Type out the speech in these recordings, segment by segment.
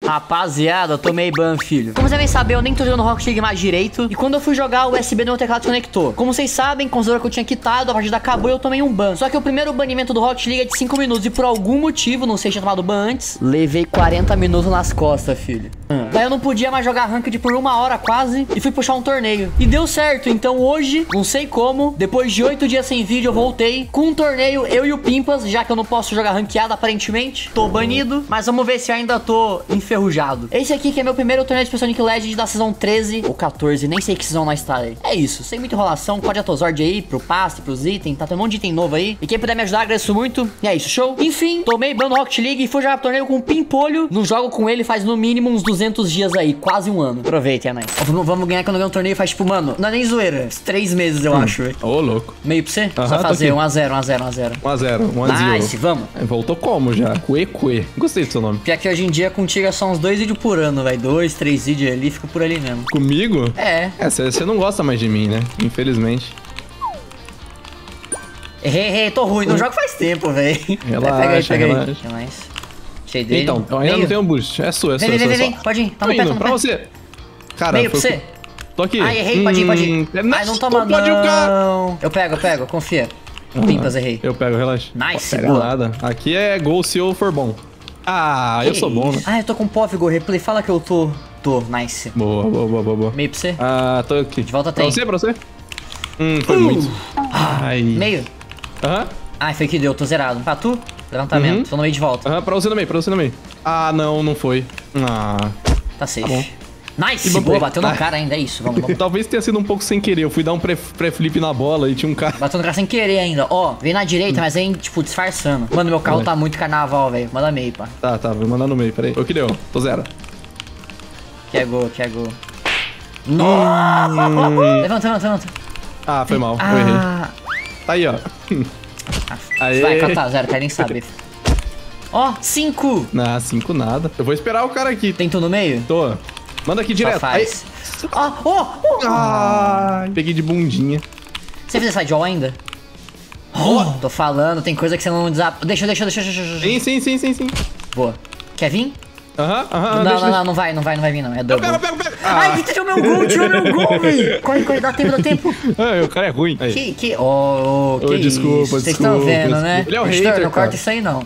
Rapaziada, eu tomei ban, filho. Como vocês devem saber, eu nem tô jogando Rocket League mais direito. E quando eu fui jogar, o USB do meu teclado desconectou. Como vocês sabem, considerou que eu tinha quitado, a partida acabou e eu tomei um ban. Só que o primeiro banimento do Rocket League é de 5 minutos. E por algum motivo, não sei se tinha tomado ban antes, levei 40 minutos nas costas, filho. Daí eu não podia mais jogar Ranked por 1 hora quase. E fui puxar um torneio. E deu certo, então hoje, não sei como, depois de 8 dias sem vídeo, eu voltei com um torneio, eu e o Pimpas, já que eu não posso jogar ranqueada aparentemente. Tô banido, mas vamos ver se eu ainda tô enferrujado. Esse aqui que é meu primeiro torneio de Sonic Legend da Season 13 ou 14, nem sei que Season nós tá aí. É isso, sem muita enrolação, pode Atozord aí, pro passe, pros itens, tá, tem um monte de item novo aí. E quem puder me ajudar, agradeço muito. E é isso, show? Enfim, tomei ban no Rocket League e fui jogar torneio com o Pimpolho. Não jogo com ele faz no mínimo uns 200 dias aí, quase um ano. Aproveitem, né? Vamos ganhar quando eu ganhar um torneio faz tipo, mano, não é nem zoeira, uns 3 meses eu acho, velho. Ô, louco. Meio pra você? Só fazer 1x0, 1x0, 1x0. 1x0, 1x0. Nice, vamos. Voltou como já? Cue. Gostei do seu nome. Pior que hoje em dia contigo é só uns 2 vídeos por ano, velho. 2, 3 vídeos ali, fico por ali mesmo. Comigo? É. Você não gosta mais de mim, né? Infelizmente. Errei, tô ruim. Não jogo faz tempo, velho. Relaxa, pega aí. relaxa. Que mais? Cheio dele. Então, eu ainda não tenho um boost. É sua. Vem. Pode ir. Tá no pé, tá no pra pé. você. Cara, Meio pra você. Tô aqui. Ai, errei, pode ir. Ai, não toma não. Eu pego, confia. Pimpas, errei. Eu pego, relaxa. Nice, pega boa. nada. Aqui é gol se eu for bom. Ah, eu sou bom, né? Ah, eu tô com POV, Go Replay. Fala que eu tô. Nice. Boa. Meio pra você. Ah, tô aqui. De volta tem. Pra você? Foi muito. Ai. Meio. Aham. Ai, foi que deu, tô zerado. Pra tu? Levantamento. Tô no meio de volta. Aham, pra você no meio. Ah, não foi. Ah. Tá safe. Tá bom. Nice, boa, bateu no cara ainda, é isso, vamos. Talvez tenha sido um pouco sem querer, eu fui dar um pré-flip na bola e tinha um cara... Bateu no cara sem querer ainda, ó, vem na direita, mas vem, tipo, disfarçando. Mano, meu carro tá muito carnaval, velho, manda meio, pá. Tá, vou mandar no meio, peraí. O que deu? Tô zero. Que é gol. Nossa! Levanta. Ah, foi mal, eu errei. Tá aí, ó. Aê. Vai, catar, zero, quero nem saber. Ó, 5! Ah, 5 nada. Eu vou esperar o cara aqui. Tem tu no meio? Tô. Manda aqui direto. Faz. Ai, peguei de bundinha. Você fez side wall ainda? Tô falando, tem coisa que você não desapa. Deixa. Sim. Boa. Quer vir? Aham. Não vai vir não, é double. Eu pego. Ai, tirou meu gol, velho. Corre, dá tempo. O cara é ruim. Aí. Que Desculpa, isso? Vocês estão vendo, né? Ele é o hater, não corta isso aí, não.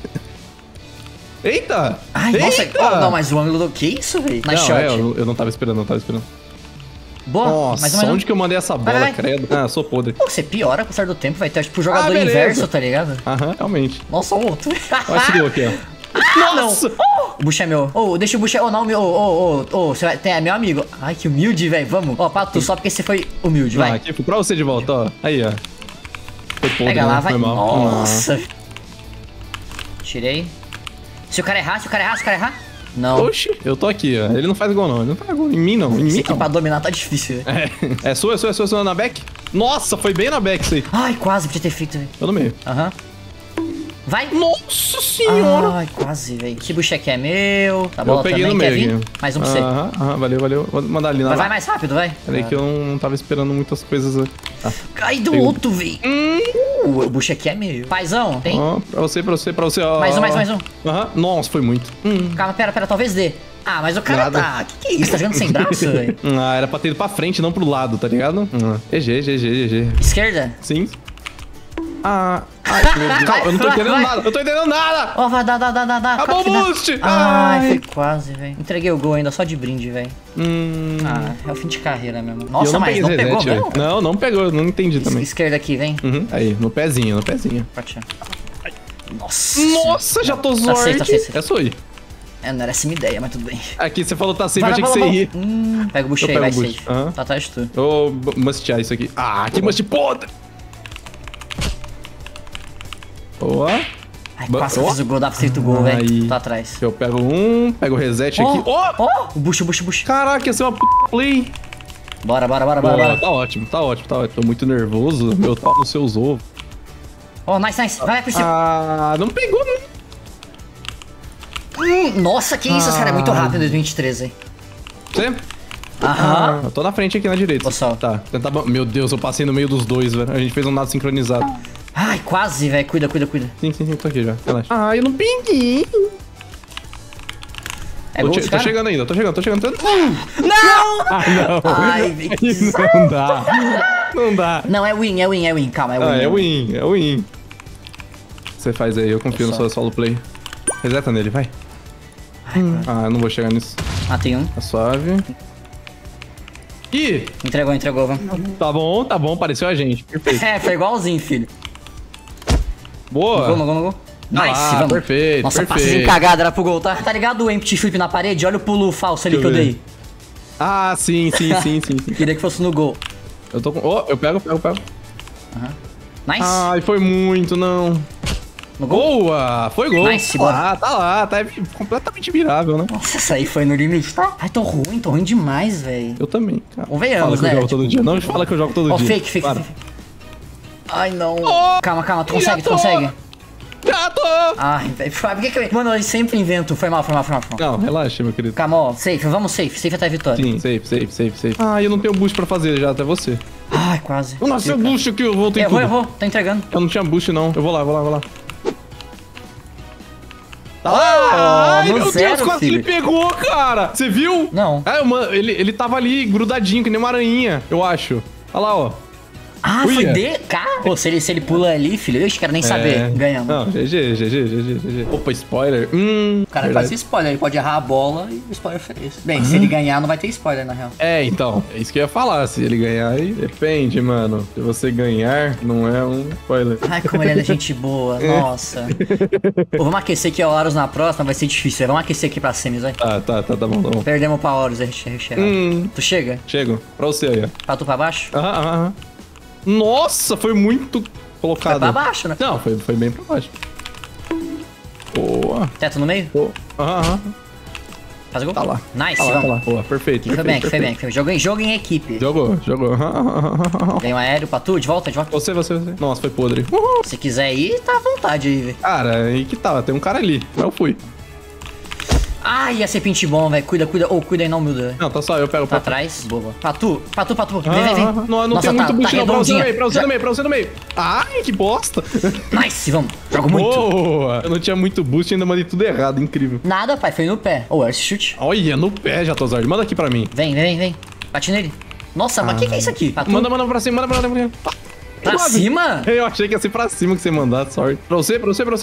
Eita! Ai, nossa, não, mas o ângulo do que isso, velho? Na shot. Eu não tava esperando, Boa, Nossa, mais onde que eu mandei essa bola, vai. credo? Ah, sou podre. Pô, você piora com o passar do tempo, vai ter tipo o jogador inverso, tá ligado? Aham, realmente. Nossa, o outro. Olha esse gol aqui, ó. Nossa! O bucho é meu. Deixa o bucho. Não, meu. Você vai. É meu amigo. Ai, que humilde, velho. Vamos. Pra tu, só porque você foi humilde, vai. Aqui, pra você de volta, ó. Aí, ó. Foi podre, pega lá, vai. Mal. Nossa. Tirei. Se o cara errar. Não. Oxi, eu tô aqui, ó. Ele não faz gol, não. Ele não faz gol. Em mim, não. Em mim, aqui pra dominar tá difícil, velho. É sua na back? Nossa, foi bem na back isso aí. Ai, quase podia ter feito, velho. Tô no meio. Aham. Vai. Nossa senhora. Ai, quase, velho. Esse bucho aqui é meu. Tá bom, eu peguei também no quer meio vir? Mais um pra você. Aham, valeu. Vou mandar ali na Vai mais rápido, vai. Peraí que eu não tava esperando muitas coisas. Cai do outro, velho. O bucho aqui é meu. Paizão, tem? Ó, pra você, ó. Mais um. Aham, nossa, foi muito. Calma, pera, talvez dê. Ah, mas o cara Nada. tá... Que é isso? Tá jogando sem braço, velho? Ah, era pra ter ido pra frente, não pro lado, tá ligado? GG. Esquerda? Sim. Ai, meu Deus. Calma, eu não tô entendendo nada. Ó, vai, dá. Acabou o boost. Ai, foi quase, velho. Entreguei o gol ainda, só de brinde, velho. Ah, é o fim de carreira mesmo. Nossa, mas não pegou mesmo? Não pegou, eu não entendi também. Esquerda aqui, vem. Aí, no pezinho. Pode ser. Nossa, já tô zoando. Tá safe. É sua aí. Não era essa minha ideia, mas tudo bem. Aqui, você falou tá safe, eu achei que você ia. Pega o bucho aí, vai safe. Tá atrás de tu. Eu vou mustear isso aqui. Ah, que must podre. Boa. Ai, quase fiz o gol, dá pra ser o gol, velho. Tá atrás. Eu pego pego o reset aqui. O bucho. Caraca, ia ser uma play. Bora. Tá ótimo. Tô muito nervoso. Meu pau nos seus ovos. Nice. Vai por cima. Ah, não pegou, não. Nossa, que isso, esse cara é muito rápido em 2023, hein? Você? Aham. Eu tô na frente aqui na direita. Pessoal. Tá. Meu Deus, eu passei no meio dos dois, velho. A gente fez um nado sincronizado. Ai, quase, velho. Cuida. Sim, tô aqui já. Relaxa. Ah, eu não peguei. É gol, Tô chegando ainda, tô chegando. Não! Ah, não. Ai, velho, que Não dá. Não dá. Não, é win. Calma, é win. Ah, é win. Você faz aí, eu confio no seu solo play. Reseta nele, vai. Ah, eu não vou chegar nisso. Ah, tem um. Tá suave. Ih! Entregou, vamos. Tá bom, pareceu a gente. Perfeito. É, foi igualzinho, filho. Boa. Gol. Nice, vamos. Perfeito, Nossa, perfeito. passezinho cagada era pro gol, tá? Tá ligado o empty flip na parede? Olha o pulo falso ali que eu dei. Ah, sim. Queria que fosse no gol. Eu tô com... Oh, eu pego. Nice. Ai, foi muito, não. No gol? Boa! Foi gol. Nice, bora. Tá lá. Tá completamente virável, né? Nossa, essa aí foi no limite, tá? Ai, tô ruim demais, velho. Eu também, cara. Convenhamos, Fala que né? eu jogo todo dia. Não fala que eu jogo todo Ó, dia. fake. Para. Ai, não. Calma, tu já consegue, tu tô. consegue. Já tô! Ai, velho, por que eu... Mano, eu sempre invento. Foi mal. Não, relaxa, meu querido. Calma, ó, vamos safe até a vitória. Sim, safe. Ah, eu não tenho boost pra fazer já, até você. Ai, quase. Eu nasci o boost aqui, eu voltei tudo. Errou, tô entregando. Eu não tinha boost, não. Eu vou lá. Ai, meu no zero, Deus, quase filho. ele pegou, cara. Você viu? Não. É, mano, ele tava ali, grudadinho, que nem uma aranha, eu acho. Olha lá, ó. Ah, Uia. foi DK? Pô, se ele pula ali, filho, eu quero nem saber. Ganhamos. Não, GG. Opa, spoiler. O cara verdade. faz spoiler, ele pode errar a bola e o spoiler fez isso. Bem, se ele ganhar, não vai ter spoiler, na real. É, então, é isso que eu ia falar. Se ele ganhar aí, depende, mano. Se você ganhar, não é um spoiler. Ai, como ele é gente boa, nossa. Pô, vamos aquecer aqui a Horus na próxima, vai ser difícil. Vamos aquecer aqui pra semis, vai. Tá bom. Perdemos pra Horus, a gente chega. Tu chega? Chego, pra você aí, ó. Pra tu pra baixo? Aham. Nossa, foi muito colocado. Foi pra baixo, né? Não, foi bem pra baixo. Boa. Teto no meio? Aham. Faz o gol? Tá lá. Nice, Tá vamos. lá. Boa, perfeito. Foi bem. Jogo em equipe. Jogou. Vem um aéreo pra tu, de volta. Você. Nossa, foi podre. Se quiser ir, tá à vontade aí, velho. Cara, aí que tá, tem um cara ali. Mas eu fui. Ai, ia ser pinte bom, velho. Cuida. Cuida aí, não, meu Deus. Não, tá só, eu pego. Tá atrás. Boa. Pra tu. Vem. Não Nossa, tem muito boost, não. Pra você redondinha. no meio. Ai, que bosta. Nice, vamos. Jogo muito. Boa. Eu não tinha muito boost e ainda mandei tudo errado. Incrível. Nada, pai. Foi no pé. Ou esse chute. Olha, no pé, Jatozard. Manda aqui pra mim. Vem. Bate nele. Nossa, mas o que é isso aqui? Pra tu? Manda pra cima, manda pra cima. Pra cima? Eu achei que ia ser pra cima que você mandasse, sorry. Pra você.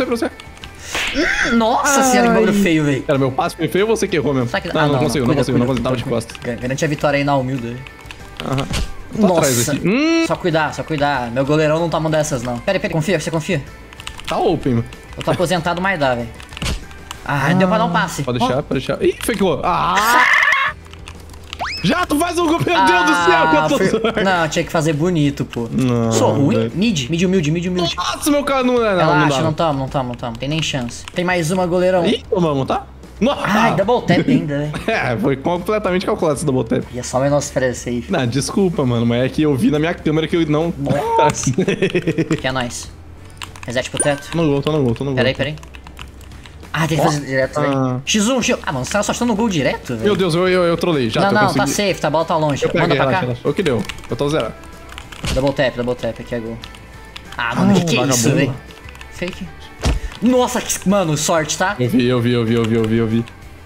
Nossa senhora, que bagulho feio, velho. Cara, meu passe foi feio ou você que errou mesmo? Que... Não consigo, tava de costas. Garante a vitória aí na humilde. Aham. Tô atrás aqui. Só cuidar. Meu goleirão não tá mandando dessas, não. Pera aí, você confia? Tá open, mano. Eu tô aposentado, mas dá, velho. Ah, deu pra dar um passe. Pode deixar. Ih, ficou. Já, tu faz um gol, meu Deus do céu, que eu tô sorte. Não, tinha que fazer bonito, pô. Não, sou ruim? velho. Mid humilde. Nossa, meu cara, não é Relaxa, não tamo. Tem nem chance. Tem mais uma, goleirão. Ih, tomamos, tá? Nossa. Ai, double tap ainda, velho. É, foi completamente calculado esse double tap. E é só menospreza aí. Não, desculpa, mano, mas é que eu vi na minha câmera que eu não... Nossa. Que é nóis. Reset pro teto. Tô no gol. Pera aí. Ah, tem que fazer direto, velho. X1. Ah, mano, você tava só chutando gol direto, velho? Meu Deus, eu trolei. Já Não, consegui. tá safe, a bola tá longe. Eu peguei, Manda pra cá. relaxa. O que deu? Eu tô zerado. Double tap, aqui é gol. Ah, mano, que é isso, vagabundo. velho? Fake. Nossa, mano, sorte, tá? Eu vi.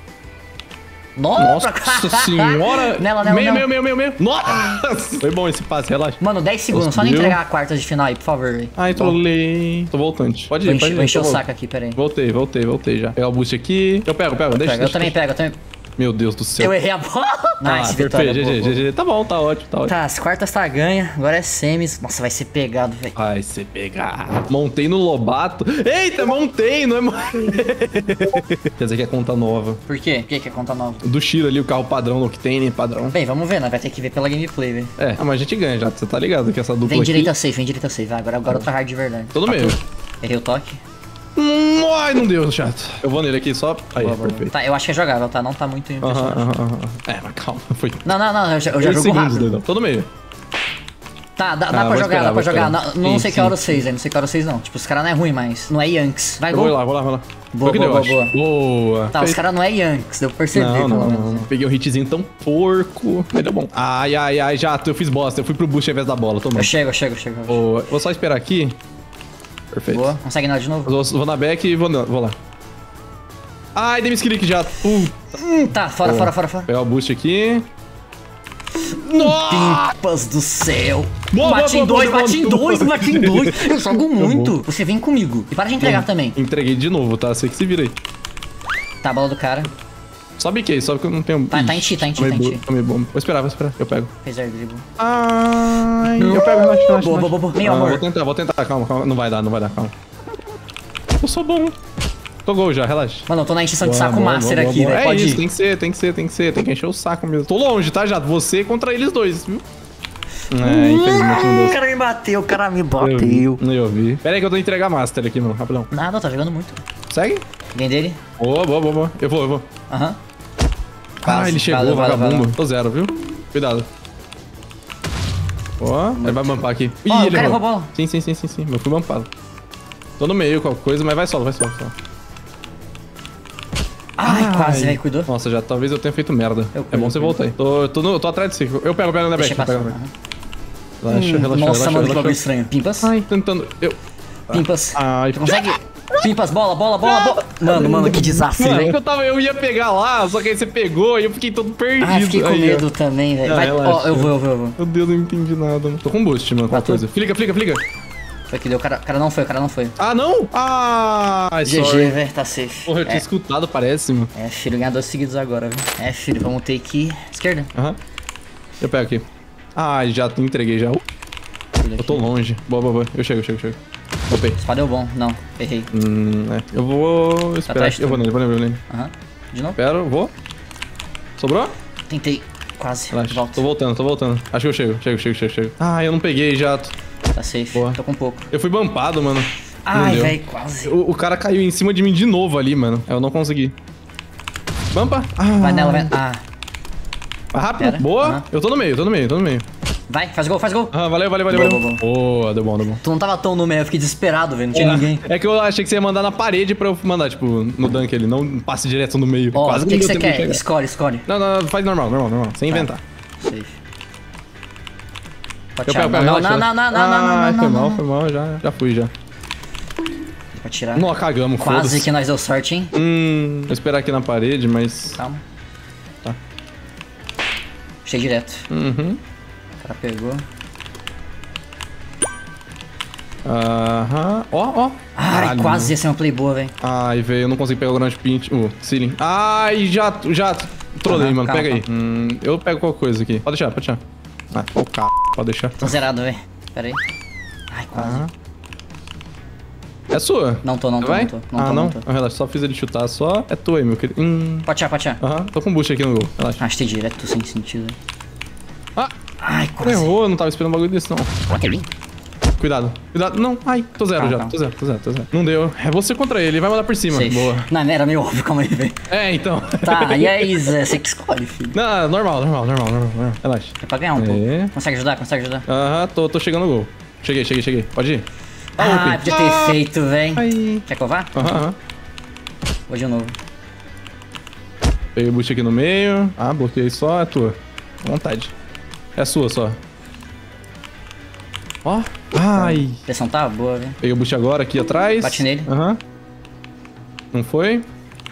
Nossa senhora! Nela. Meio. Nossa! Foi bom esse passe, relaxa. Mano, 10 segundos, só não entregar a quarta de final aí, por favor, velho. Ai, trolei. Tô voltante. Pode ir, Vou encher o saco aqui, pera aí. Voltei já. Pegar o boost aqui. Eu pego, deixa. Eu também pego. Meu Deus do céu. Eu errei a bola. Nice, perfeito, vitória. GG. Tá bom, tá ótimo. Tá, as quartas tá ganha, agora é semis. Nossa, vai ser pegado, velho. Vai ser pegado. Montei no Lobato. Eita, montei, não é... Quer dizer que é conta nova. Por quê? Por que é conta nova? Do Shiro ali, o carro padrão, no Octane padrão. Bem, vamos ver, né? Vai ter que ver pela gameplay, velho. É, mas a gente ganha já, você tá ligado que essa dupla Vem aqui... direita safe, vai. Agora o hard de verdade. Tô no meio. Errei o toque. Ai, não deu, chato. Eu vou nele aqui só... Aí, Boa. perfeito. Tá, eu acho que é jogável, tá? Não tá muito impressionante. É, mas calma, foi... Não, eu já jogo segundos, rápido. Dedão. Tô no meio. Tá, dá pra jogar, dá pra jogar. Não sei Sim, que hora 6, não sei que hora 6 não. Tipo, os caras não é ruim, mas não é Yanks. Vai, gol. Vou lá. Boa. Boa. Tá, os caras não é Yanks, deu pra perceber, pelo menos. Peguei um hitzinho tão porco. Mas deu bom. Ai, Jato, eu fiz bosta. Eu fui pro boost ao invés da bola, toma. Eu chego. Boa. Vou só esperar aqui. Perfeito. Boa, consegue nada de novo? Vou na back e vou lá. Ai, dei clique já. Tá, fora. Pegar o boost aqui. Nossa! Pimpas do céu. Boa, Bati em dois. boa. Eu jogo muito. Você vem comigo. E para de entregar também. Entreguei de novo, tá? Você que se vira aí. Tá, a bola do cara. Sobe que eu não tenho... Tá em ti. Tomei bomba. Vou esperar. Eu pego. Fez air dribble. Ai, eu pego, relaxa. Boa. Meu amor. Vou tentar. Calma. Não vai dar, calma. Eu sou bom. Tô gol já, relaxa. Mano, eu tô na encheção de saco master aqui, velho. É Pode isso, ir. tem que ser. Tem que encher o saco mesmo. Tô longe, tá, já? Você contra eles dois, viu? Infelizmente não deu. O cara me bateu. Eu vi. Pera aí que eu tô entregar master aqui, mano. Rapidão. Nada, tá jogando muito. Segue? Vem dele. Boa. Eu vou. Aham. Ele chegou, vagabundo. Tô zero, viu? Cuidado. Ó, ele vai bumpar aqui. Ih, ele errou a bola. Sim. Eu fui bumpado. Tô no meio, qualquer coisa, mas vai solo. Ai, quase, velho, cuidou. Nossa, já talvez eu tenha feito merda. É bom você voltar aí. Tô atrás de você. Eu pego na back. Relaxa. Nossa, mano, que bagulho estranho. Pimpas? Ai, tentando. Pimpas. Ai, tu consegue? Pimpas, bola. Mano, que desastre, velho. Eu ia pegar lá, só que aí você pegou e eu fiquei todo perdido. Ah, fiquei com medo também, velho. Vai, ó, eu vou. Meu Deus, eu não entendi nada. Tô com boost, mano, qualquer coisa. Flica. Foi que deu, o cara não foi. Ah, não? Ai, GG, velho, tá safe. Porra, eu tinha escutado, parece, mano. É, filho, ganhar 2 seguidos agora, velho. Filho, vamos ter que... Esquerda. Aham. Eu pego aqui. Ai, já entreguei já. Eu tô longe. Boa. Eu chego. Opei. Espada deu bom. Não, errei. Eu vou esperar. Eu vou nele. Aham. De novo? Espero, vou. Sobrou? Tentei. Quase. Relaxa. Volto. Tô voltando. Acho que eu chego. Ah, eu não peguei já. Tá safe. Boa. Tô com pouco. Eu fui bumpado, mano. Ai, velho, quase. O cara caiu em cima de mim de novo ali, mano. Eu não consegui. Bumpa. Vai nela, vai. Rápido. Pera. Boa. Eu tô no meio. Vai, faz gol. Valeu. Boa, deu bom. Tu não tava tão no meio, eu fiquei desesperado, velho. Não tinha ninguém. É que eu achei que você ia mandar na parede pra eu mandar, tipo, no dunk ali. Não passe direto no meio. Ó, quase o que você quer? Escolhe. Não, faz normal. Sem inventar. Safe. Eu pego, não. Foi mal, já fui. Pra tirar. Não, cagamos, Quase foda-se. que nós deu sorte, hein? Vou esperar aqui na parede, mas... Calma. Tá. Puxei direto. Uhum. O cara pegou. Aham. Ó. Ai, Caralho, quase ia ser uma play boa, velho. Ai, velho, eu não consigo pegar o grande pint. Ceiling. Ai, já trolei, mano. Calma, Pega aí. Eu pego qualquer coisa aqui. Pode deixar. Ah, o c... Pode deixar. Tô zerado, velho. Pera aí. Ai, quase. É sua? Não tô. Não. Relaxa, só fiz ele chutar, só. É tua aí, meu querido. Pode tirar. Aham, tô com boost aqui no gol. Relaxa. Achei direto, sem sentido. Ah! Ai, quase. Errou, eu não tava esperando um bagulho desse, não. Cuidado. Não. Ai, tô zero já. Calma. Tô zero. Não deu. É você contra ele, vai mandar por cima. Safe. Boa. Não, era meio óbvio, calma aí, velho. É, então. Tá, e aí, Zé, você que escolhe, filho. Não, normal. Relaxa. É pra ganhar um pouco. Consegue ajudar? Aham, tô chegando no gol. Cheguei. Pode ir. Ah, podia ter feito, velho. Quer que eu vá? Aham. Vou de novo. Peguei o boost aqui no meio. Ah, bloqueei só, é tua. Vontade. É sua só. Ó. Ai. A pressão tá boa, velho. Peguei o boost agora aqui atrás. Bate nele. Aham. Não foi?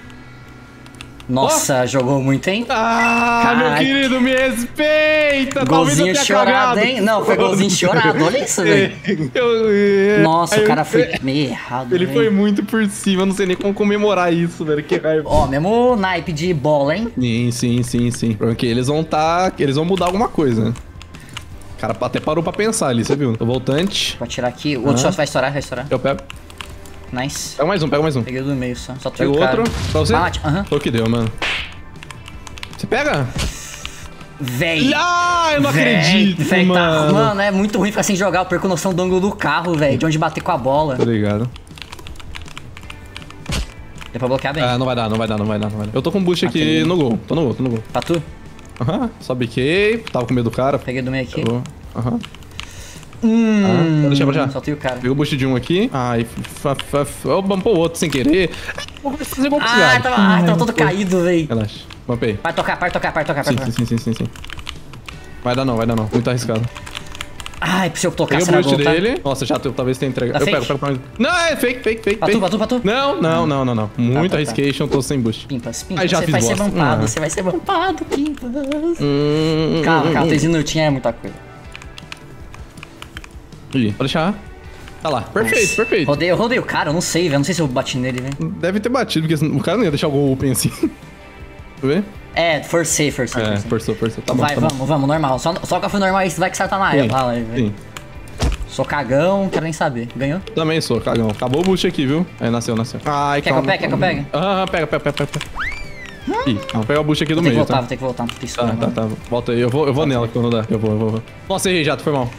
Nossa, jogou muito, hein? Ah, Caraca. meu querido, me respeita! Golzinho chorado, hein? Não, foi golzinho chorado, olha isso, velho. Nossa, o cara foi meio errado, Ele véio. foi muito por cima, eu não sei nem como comemorar isso, velho. Que raiva. Ó, mesmo naipe de bola, hein? Sim. Porque eles vão mudar alguma coisa, né? O cara até parou pra pensar ali, você viu? Tô voltante. Vou atirar aqui. O outro só vai estourar, Eu pego. Nice. Pega mais um. Peguei do meio só. Só Pega o outro. Pra você? Aham. Foi o que deu, mano. Você pega? Véi. Ah, eu não acredito, mano. Mano, é muito ruim ficar sem jogar. Eu perco noção do ângulo do carro, velho. De onde bater com a bola. Tô ligado. Deu pra bloquear bem. Ah, não vai dar. Eu tô com boost aqui no gol. Tô no gol. Pra tu? Aham. Só biquei. Tava com medo do cara. Peguei do meio aqui. Aham. Deixa. Soltei o cara. Pegou o boost de um aqui. Ai, eu bumpou o outro sem querer. Vou fazer gol Tava todo caído, velho. Relaxa. Bumpei. Vai tocar. Sim. Vai dar não. Muito arriscado. Ai, se eu tocar, Peguei o será boost gol, tá? dele. Nossa, já talvez tenha entrega. Tá Eu fake? pego pra mim. Não, é fake. Pra tu. Não. Muito tá. arriscation, tô sem boost. Pimpas, Aí já você fiz vai ser bosta. bumpado, você vai ser bumpado, Pimpas. Calma, 3 minutinhos é muita coisa. Ih, pode deixar. Tá lá. Perfeito, perfeito. Eu rodei o cara, eu não sei, velho. Não sei se eu bati nele, velho. Deve ter batido, porque o cara não ia deixar o gol open assim. Deixa eu ver. É, forcei. É, forçou. Tá bom, Vai, tá bom. vamos, normal. Só que eu fui normal aí, vai que starta na época. Vai, velho. Sim. Sou cagão, quero nem saber. Ganhou? Também sou, cagão. Acabou o boost aqui, viu? Aí, nasceu. Ai, Quer que eu pegue? Quer que eu pegue? Ah, pega. Ih, vamos pegar o boost aqui do meio, tá? Vou ter que voltar. Tá. Volta aí. Eu vou nela quando dá. Eu vou. Nossa, errei, Jato, foi mal.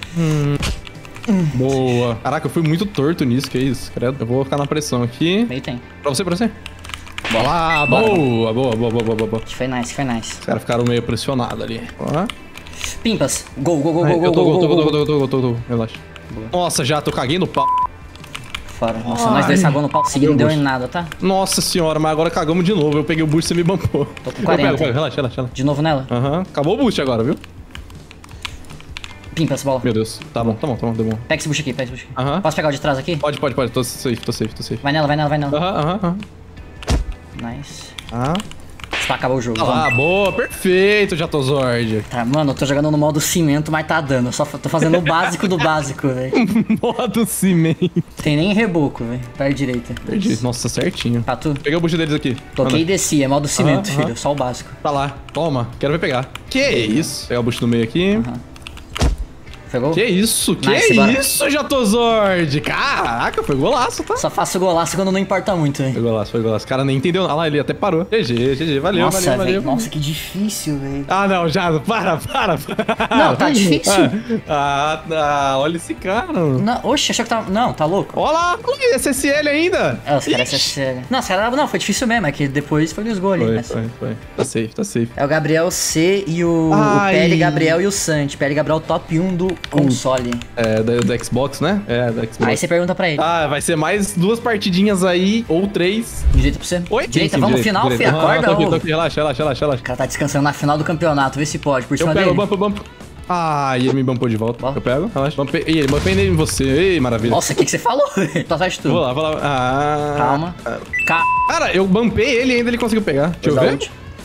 Boa. Caraca, eu fui muito torto nisso, que isso, credo. Eu vou ficar na pressão aqui. Meio tem. Pra você. Bora lá, Bora. boa. Foi nice. Os caras ficaram meio pressionados ali. Ó. Pimpas. Gol. Eu tô. Relaxa. Boa. Nossa, Jato, eu caguei no pau. Fora. Nossa, nós dois cagou no pau seguido, não deu em nada, tá? Nossa senhora, mas agora cagamos de novo. Eu peguei o boost e você me bumpou. Tô com 40. Eu pego. Relaxa. De novo nela? Aham. Acabou o boost agora, viu? Pimpas, bola. Meu Deus. Tá bom, deu bom. Pega esse bucho aqui. Aham. Posso pegar o de trás aqui? Pode. Tô safe. Vai nela. Aham. Nice. Ah. Tá, acabou o jogo. Vamos. Ah, boa. Perfeito, Jatozord. Tá, mano, eu tô jogando no modo cimento, mas tá dando. Eu só tô fazendo o básico do básico, velho. Modo cimento. Tem nem reboco, velho. Perto direita. Perdi. Nossa, certinho. Tá tu? Peguei o boost deles aqui. Toquei e desci, é modo cimento, Aham. filho. Só o básico. Tá lá. Toma. Quero ver pegar. Que isso? Pegar o boost no meio aqui. Pegou? Que isso? Nice, bora. Isso, Jatozord? Caraca, foi golaço, tá? Só faço golaço quando não importa muito, velho. Foi golaço. O cara nem entendeu. Ah lá, ele até parou. GG. Valeu. Nossa, velho. Nossa, que difícil, velho. Ah, não, já. Para. Não, tá difícil. Olha esse cara. Não, oxe, achou que tá... Não, tá louco. Olha lá, SSL ainda. É, os caras SSL. Não, os caras... Não, foi difícil mesmo. É que depois foi os gols ali. Mas... Foi. Tá safe. É o Gabriel C e o PL Gabriel e o Santi. PL Gabriel top 1 do console. É, do Xbox, né? É, da Xbox. Aí você pergunta pra ele. Ah, vai ser mais 2 partidinhas aí, ou 3. Direita pra você. Oi? Direita, Sim, vamos direita, final, direita. filho. Acorda, Tô ô. aqui. Relaxa. O cara tá descansando na final do campeonato. Vê se pode. Por cima Eu pego, dele. bump. Ah, e ele me bumpou de volta. Ó. Eu pego, relaxa. Ih, ele bumpei em você. Ei, maravilha. Nossa, o que você falou? Tô atrás de tu. Vou lá. Ah. Calma. Cara, eu bumpei ele e ainda ele conseguiu pegar. Deixa eu ver.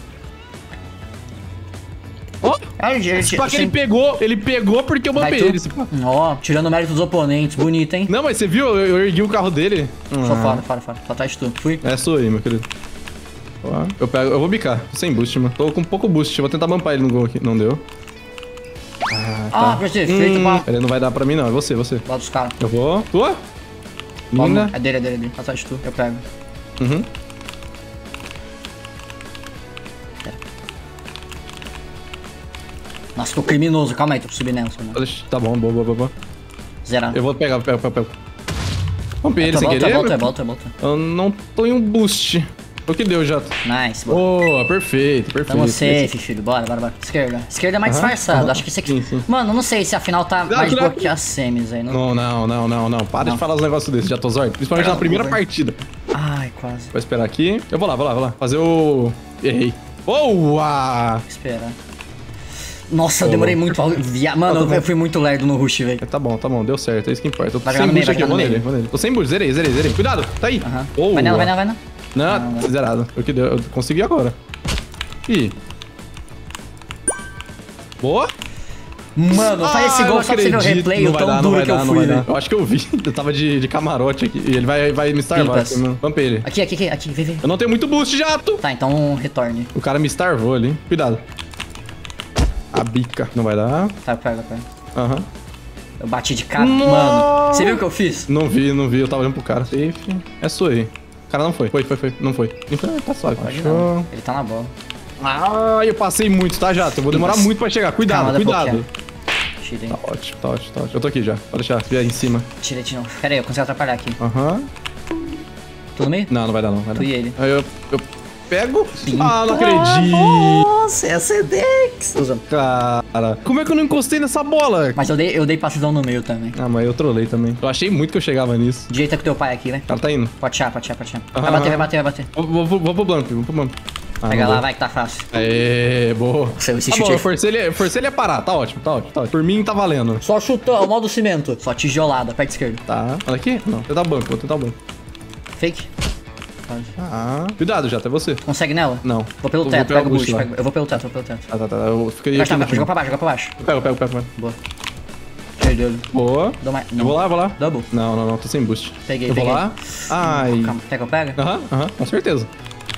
Ó, só que ele pegou porque eu bumpei ele. Ó, tirando o mérito dos oponentes. Bonito, hein? Não, mas você viu? Eu ergui o carro dele. Só fora. Tô atrás de tu. Fui. É, sou aí, meu querido. Ó, eu vou bicar. Tô sem boost, mano. Tô com pouco boost. Vou tentar bumpar ele no gol aqui. Não deu. Perfeito, pá. Ele não vai dar pra mim, não. É você. Lá dos caras. Eu vou. Tua? Vamos. Linda. É dele. Atrás de tu. Eu pego. Uhum. Nossa, tô criminoso. Calma aí, tô subindo nela. Tá bom, boa. Zerado. Eu vou pegar, pego. Bumpei ele sem querer. Volta. Eu não tô em um boost. O que deu, Jato? Nice, boa. Boa, perfeito. Tamo safe, filho. Bora. Esquerda é mais disfarçado. Acho que esse aqui... Sim. Mano, não sei se a final tá mais boa que as semis aí. Não. Para de falar os negócios desses, Jatozord. Principalmente na primeira partida. Ai, quase. Vou esperar aqui. Eu vou lá. Fazer o... Errei. Boa! Espera. Nossa, eu demorei muito. Mano, eu fui muito lerdo no rush, velho. Tá bom. Deu certo. É isso que importa. Eu tô Vai sem no meio, boost aqui. vai Vou no nele. Tô sem boost. Zerei. Cuidado. Tá aí. Boa. Vai nela. Não, zerado. O que deu? Eu consegui agora. Ih. Boa. Mano, faz esse gol só pra você ver o replay, o tão duro que eu fui, velho. Eu acho que eu vi. Eu tava de camarote aqui. E ele vai me starvar aqui, mano. Bumpei ele. Aqui, vem. Eu não tenho muito boost, Jato. Tá, então retorne. O cara me starvou ali. Cuidado. A bica. Não vai dar. Tá, eu pego. Aham. Eu bati de cara. Mano, você viu o que eu fiz? Não vi. Eu tava olhando pro cara. Safe. É sua aí. O cara não foi. Não foi. Então tá suave. Não. Ele tá na bola. Ah, eu passei muito, tá, Jato? Eu vou demorar muito pra chegar. Cuidado. Tirei. Tá ótimo. Eu tô aqui já. Pode deixar. Vier em cima. Tirei de novo. Pera aí, eu consigo atrapalhar aqui. Aham. Tu no meio? Não vai dar não. Tu e ele. Aí eu pego. Ah, não acredito. Nossa, é a Sedex. Cara, como é que eu não encostei nessa bola? Mas eu dei passedão no meio também. Ah, mas eu trolei também. Eu achei muito que eu chegava nisso. Direita com teu pai aqui, né? O cara tá indo. Pode chá. Vai bater. Vou pro bump. Pega lá, vai que tá fácil. Aê, boa. Esse Tá chute bom, aí. eu forcei ele a parar. Tá ótimo, tá ótimo, tá ótimo. Por mim, tá valendo. Só chutão, modo cimento. Só tijolada, perto esquerdo. Tá. Olha aqui? Não. Vou tentar o banco, vou tentar o banco. Fake. Ah. Cuidado, já, até você. Consegue nela? Não. Vou pelo Eu teto, pelo pega o boost. lá. Eu vou pelo teto, Tá. Eu fiquei aqui. Joga pra baixo, joga pra baixo. Pego. Boa. Perdeu. Boa. Dou mais. Eu vou lá. Double. Não, tô sem boost. Peguei. Eu vou lá. Ai. Calma, quer que eu pega? Aham, com certeza.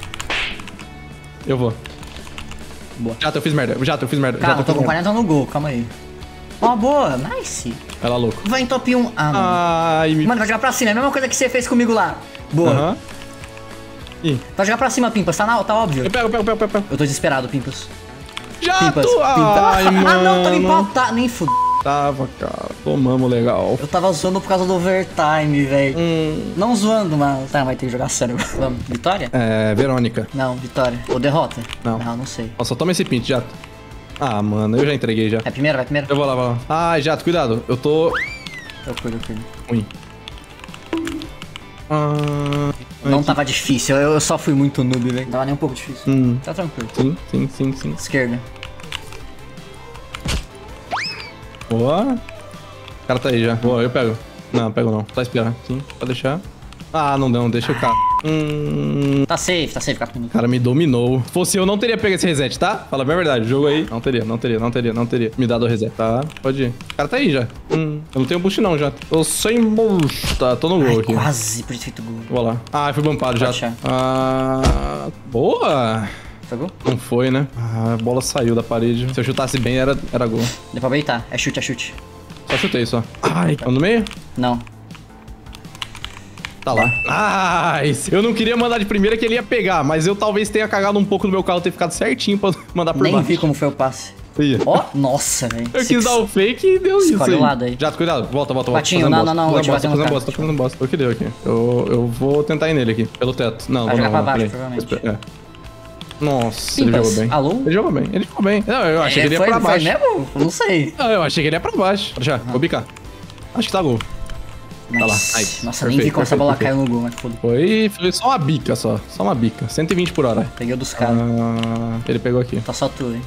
Eu vou. Boa. Já, eu fiz merda. Calma, tô com 40 no gol, calma aí. Ó, boa, nice. Ela louco. Vai em top 1. Ah, mano. Ai, me... Mano, vai jogar pra cima, é a mesma coisa que você fez comigo lá. Boa. Aham. Ih. Vai jogar pra cima, Pimpas, tá óbvio. Eu pego. Eu tô desesperado, Pimpas. Já Pimpas. tô... Ai, mano. Ah, não, tô empatado. Nem fude. Tava, cara. Tomamos legal. Eu tava zoando por causa do overtime, velho. Não zoando, mas... Tá, vai ter que jogar sério. Vamos, vitória? É, Verônica. Não, vitória. Ou derrota? Não. Não sei. Ó, só toma esse pint, Jato. Ah, mano, eu já entreguei já. Vai primeiro? Eu vou lá. Ai, Jato, cuidado. Eu tô... Eu cuido. ruim. Não tava difícil, eu só fui muito noob, velho. Não tava nem um pouco difícil. Tá tranquilo. Sim. Esquerda. Boa. O cara tá aí já. Boa, eu pego. Não, pego não. Só esperar. Sim, pode deixar. Ah, não, deixa o cara. Tá safe, fica comigo. O cara me dominou. Se fosse eu, não teria pego esse reset, tá? Fala a verdade, o jogo aí. Não teria. Me dado o reset, tá? Pode ir. O cara tá aí já. Eu não tenho boost não, já. Tô sem boost. Tá, tô no gol aqui. Quase por ter feito gol. Vou lá. Ah, fui bumpado já. Pode achar. Ah, boa. Foi gol? Não foi, né? Ah, a bola saiu da parede. Se eu chutasse bem, era gol. Deu pra beitar. É chute. Só chutei, só. Ai, tá no meio? Não. Tá lá. Nice. Eu não queria mandar de primeira que ele ia pegar, mas eu talvez tenha cagado um pouco no meu carro, ter ficado certinho pra mandar por Nem baixo. vi como foi o passe. Ia. Ó, nossa, velho. Eu quis dar o fake e deu isso Escolhe aí. o lado aí. Jato, cuidado. Volta. Patinho, não, vou te bater no carro. Tô fazendo bosta. O que deu aqui? Eu vou tentar ir nele aqui, pelo teto. Não, Vai jogar pra baixo, peraí. provavelmente. É. Nossa, Pimpas. ele jogou bem. Alô? Ele jogou bem. Não, eu achei que ele ia pra baixo. Foi mesmo? Não sei. Não, eu achei que ele ia pra baixo. Já, vou bicar. Acho que tá gol. Tá lá. Aí, Nossa, nem vi como essa bola caiu no gol, mas foda. Foi só uma bica só. Só uma bica. 120 por hora. Peguei o dos caras. Ele pegou aqui. Tá só tu, hein.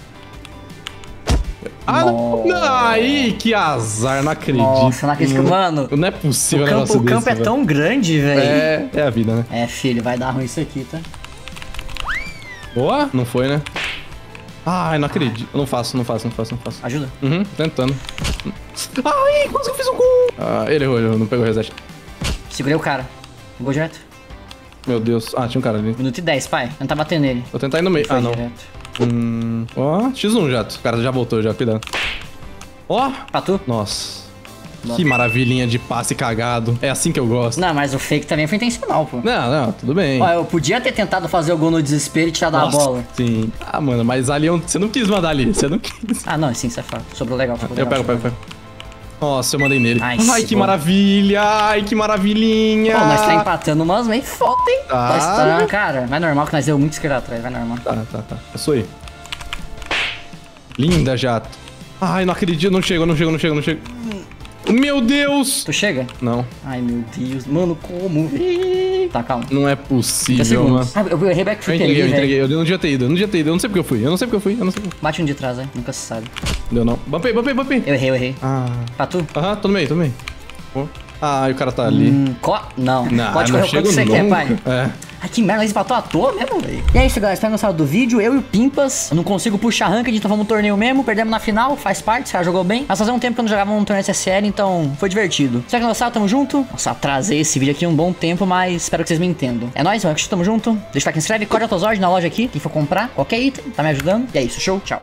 Ah, não. Aí, que azar, não acredito. Nossa, não acredito. Mano, Não é possível o um negócio campo desse, é velho. tão grande, velho. É a vida, né? É, filho, vai dar ruim isso aqui, tá? Boa? Não foi, né? Ai, não acredito. Eu não faço. Ajuda. Tentando. Ai, quase que eu fiz um gol. Ah, ele errou, não pegou o reset. Segurei o cara. Gol direto. Meu Deus. Ah, tinha um cara ali. Minuto e 10, pai. Tentar bater nele. Vou tentar ir no meio. Foi Ah, não. direto. Ó, X1 já. O cara já voltou, já. Cuidado. Ó. Pra tu? Nossa. Que maravilhinha de passe cagado. É assim que eu gosto. Não, mas o fake também foi intencional, pô. Não, tudo bem. Ó, eu podia ter tentado fazer o gol no desespero e tirar da Nossa, bola. Sim. Ah, mano, mas ali você não quis mandar ali. Você não quis. Ah, não, sim, isso é fato. Sobrou legal. Eu pego. Nossa, eu mandei nele. Nice, Ai, que boa. maravilha. Ai, que maravilhinha. Pô, nós tá empatando umas meio foda, hein? Tá. Tá estourando, cara. Vai normal que nós deu muito esquerda atrás, vai normal. Tá. Eu sou aí. Linda, Jato. Ai, não acredito. Não chego. Meu Deus. Tu chega? Não, Ai, meu Deus. Mano, como? Tá, calma. não é 30 possível, mano. segundos. Ah, eu errei backflip ali, Eu velho. entreguei. Eu não devia ter ido. Eu não sei porque eu fui. Bate um de trás, né? Nunca se sabe. Deu não. Bumpei. Eu errei. Ah. Pra tu? Aham, tô no meio. Pô. Ah, e o cara tá ali. Não. Não, Pode não correr o quanto chego você quer, nunca. pai. É. Ai, que merda, eles empatou à toa mesmo, velho. E é isso, galera. Espero que gostado do vídeo. Eu e o Pimpas. Eu não consigo puxar ranked, então vamos no torneio mesmo. Perdemos na final, faz parte, esse cara jogou bem. Mas fazia um tempo que eu não jogava um torneio SSL, então foi divertido. Espero que gostaram, tamo junto. Nossa, atrasei esse vídeo aqui um bom tempo, mas espero que vocês me entendam. É nóis, tamo junto. Deixa o like, se inscreve, código Autozord na loja aqui. Quem for comprar qualquer item, tá me ajudando. E é isso, show, tchau.